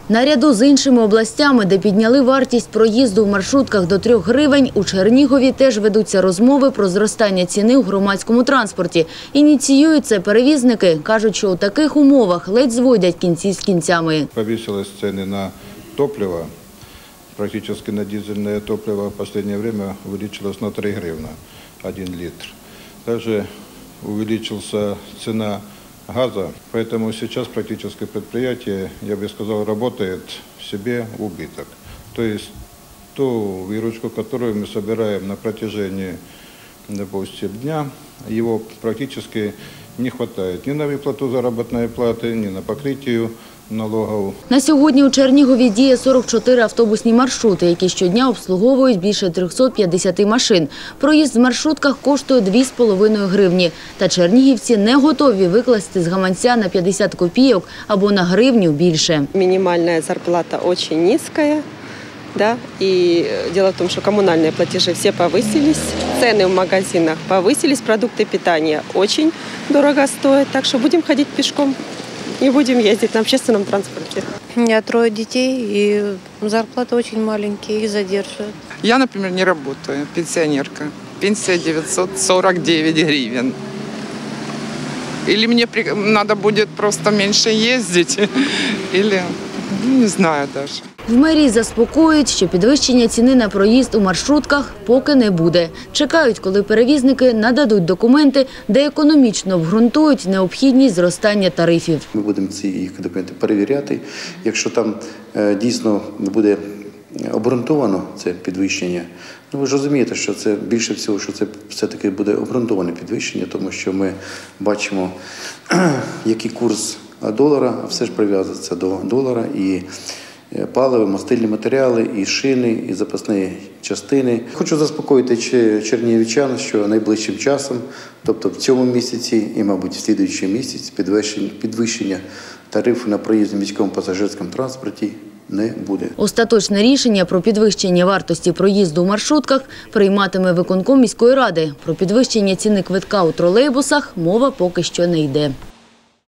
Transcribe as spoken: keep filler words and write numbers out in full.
Наряду з іншими областями, де підняли вартість проїзду в маршрутках до трьох гривень, у Чернігові теж ведуться розмови про зростання ціни у громадському транспорті. Ініціюють це перевізники. Кажуть, що у таких умовах ледь зводять кінці з кінцями. Повысились цены на топливо. Практически на дизельное топливо в последнее время увеличилось на три гривны один литр. Также увеличилась цена газа, поэтому сейчас практически предприятие, я бы сказал, работает себе в убыток. То есть ту выручку, которую мы собираем на протяжении, допустим, дня, его практически не хватает ни на выплату заработной платы, ни на покрытие налогов. На сьогодні у Чернігові діє сорок чотири автобусні маршрути, які щодня обслуговують більше трьохсот п'ятдесят машин. Проїзд в маршрутках коштує дві з половиною гривні. Та чернігівці не готові викласти з гаманця на п'ятдесят копійок або на гривню більше. Минимальная зарплата очень низкая. Да? И дело в том, что коммунальные платежи все повысились, цены в магазинах повысились, продукты питания очень дорого стоят, так что будем ходить пешком. Не будем ездить на общественном транспорте. У меня трое детей, и зарплаты очень маленькие, их задерживают. Я, например, не работаю, пенсионерка. Пенсия девятьсот сорок девять гривен. Или мне надо будет просто меньше ездить, или не знаю даже. В мерії заспокоюють, що підвищення ціни на проїзд у маршрутках поки не буде. Чекають, коли перевізники нададуть документи, де економічно обґрунтують необхідність зростання тарифів. Ми будемо ці їх документи перевіряти. Якщо там дійсно буде обґрунтовано це підвищення, ну ви ж розумієте, що це більше всього, що це все-таки буде обґрунтоване підвищення, тому що ми бачимо, який курс долара, а все ж прив'язується до долара, і паливо, мастильні матеріали, і шини, і запасні частини. Хочу заспокоїти чернігівчан, що найближчим часом, тобто в цьому місяці і, мабуть, в слідуючий місяць підвищення тарифу на проїзд в міському пасажирському транспорті не буде. Остаточне рішення про підвищення вартості проїзду у маршрутках прийматиме виконком міської ради. Про підвищення ціни квитка у тролейбусах мова поки що не йде.